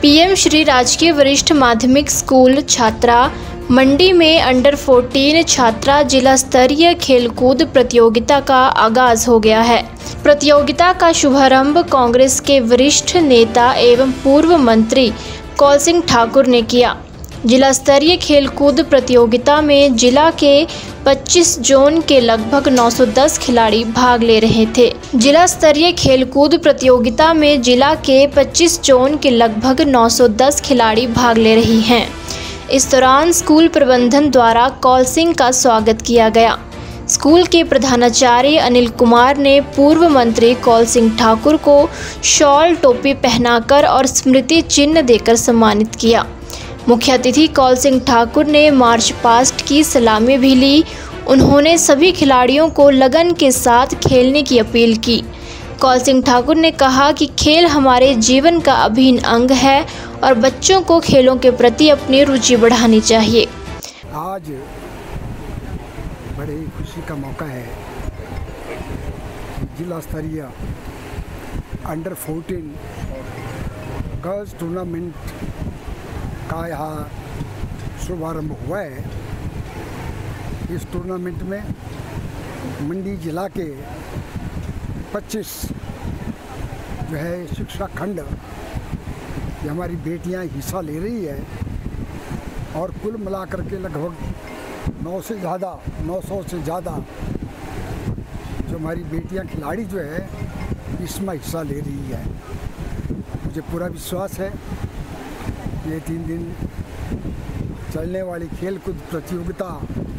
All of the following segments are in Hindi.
पीएम श्री राजकीय वरिष्ठ माध्यमिक स्कूल छात्रा मंडी में अंडर 14 छात्रा जिला स्तरीय खेलकूद प्रतियोगिता का आगाज हो गया है। प्रतियोगिता का शुभारंभ कांग्रेस के वरिष्ठ नेता एवं पूर्व मंत्री कौल सिंह ठाकुर ने किया। जिला स्तरीय खेलकूद प्रतियोगिता में जिला के 25 जोन के लगभग 910 खिलाड़ी भाग ले रहे थे। जिला स्तरीय खेलकूद प्रतियोगिता में जिला के 25 जोन के लगभग 910 खिलाड़ी भाग ले रही हैं। इस दौरान स्कूल प्रबंधन द्वारा कौल सिंह का स्वागत किया गया। स्कूल के प्रधानाचार्य अनिल कुमार ने पूर्व मंत्री कौल सिंह ठाकुर को शॉल टोपी पहनाकर और स्मृति चिन्ह देकर सम्मानित किया। मुख्य अतिथि कौल सिंह ठाकुर ने मार्च पास्ट की सलामी भी ली। उन्होंने सभी खिलाड़ियों को लगन के साथ खेलने की अपील की। कौल सिंह ठाकुर ने कहा कि खेल हमारे जीवन का अभिन्न अंग है और बच्चों को खेलों के प्रति अपनी रुचि बढ़ानी चाहिए। आज बड़ी खुशी का मौका है। जिला स्तरीय अंडर 14 गर्ल्स टूर्नामेंट का यहाँ शुभारंभ हुआ है। इस टूर्नामेंट में मंडी जिला के 25 जो है शिक्षा खंड ये हमारी बेटियां हिस्सा ले रही है और कुल मिलाकर के लगभग 900 से ज़्यादा जो हमारी बेटियां खिलाड़ी जो है इसमें हिस्सा ले रही है। मुझे पूरा विश्वास है ये 3 दिन चलने वाली खेलकूद प्रतियोगिता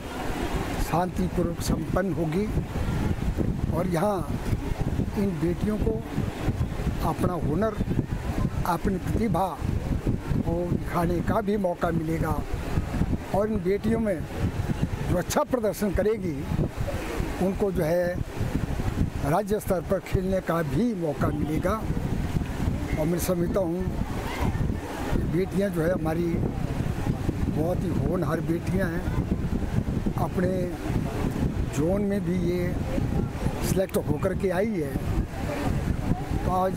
शांतिपूर्वक संपन्न होगी और यहाँ इन बेटियों को अपना हुनर, अपनी प्रतिभा को दिखाने का भी मौका मिलेगा और इन बेटियों में जो अच्छा प्रदर्शन करेगी उनको जो है राज्य स्तर पर खेलने का भी मौका मिलेगा। और मैं समझता हूँ बेटियां जो है हमारी बहुत ही होनहार बेटियां हैं। अपने जोन में भी ये सिलेक्ट होकर के आई है। तो आज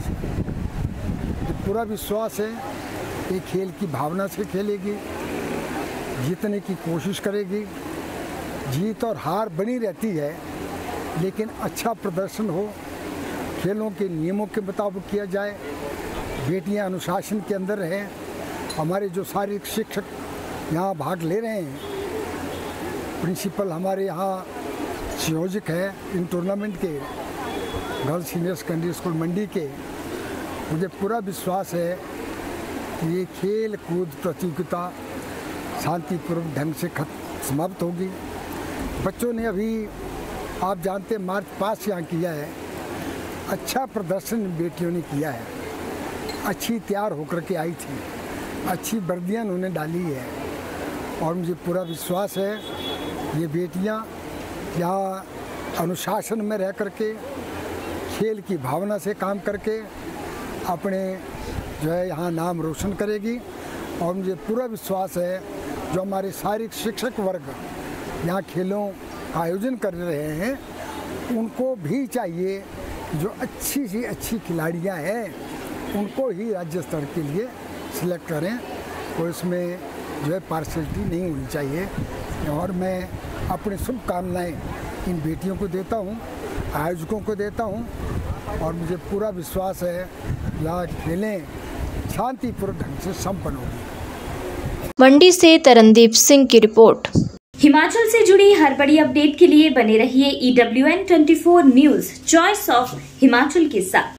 पूरा विश्वास है कि खेल की भावना से खेलेगी, जीतने की कोशिश करेगी। जीत और हार बनी रहती है लेकिन अच्छा प्रदर्शन हो, खेलों के नियमों के मुताबिक किया जाए, बेटियां अनुशासन के अंदर रहें। हमारे जो शारीरिक शिक्षक यहाँ भाग ले रहे हैं, प्रिंसिपल हमारे यहाँ संयोजक है इन टूर्नामेंट के girls senior secondary school Mandi के, मुझे पूरा विश्वास है कि ये खेल कूद प्रतियोगिता शांतिपूर्वक ढंग से समाप्त होगी। बच्चों ने अभी आप जानते मार्च पास यहाँ किया है, अच्छा प्रदर्शन बेटियों ने किया है। अच्छी तैयार होकर के आई थी, अच्छी वर्दियाँ उन्होंने डाली है और मुझे पूरा विश्वास है ये बेटियाँ यहाँ अनुशासन में रह करके खेल की भावना से काम करके अपने जो है यहाँ नाम रोशन करेगी। और मुझे पूरा विश्वास है जो हमारे शारीरिक शिक्षक वर्ग यहाँ खेलों का आयोजन कर रहे हैं उनको भी चाहिए जो अच्छी से अच्छी खिलाड़ियाँ हैं उनको ही राज्य स्तर के लिए सिलेक्ट करें। कोई इसमें जो है पार्शलिटी नहीं होनी चाहिए। और मैं अपनी शुभकामनाएं इन बेटियों को देता हूं, आयोजकों को देता हूं और मुझे पूरा विश्वास है यहाँ खेलें शांतिपूर्वक ढंग से संपन्न होगी। मंडी से तरनदीप सिंह की रिपोर्ट। हिमाचल से जुड़ी हर बड़ी अपडेट के लिए बने रहिए EWN24 news, choice of Himachal के साथ।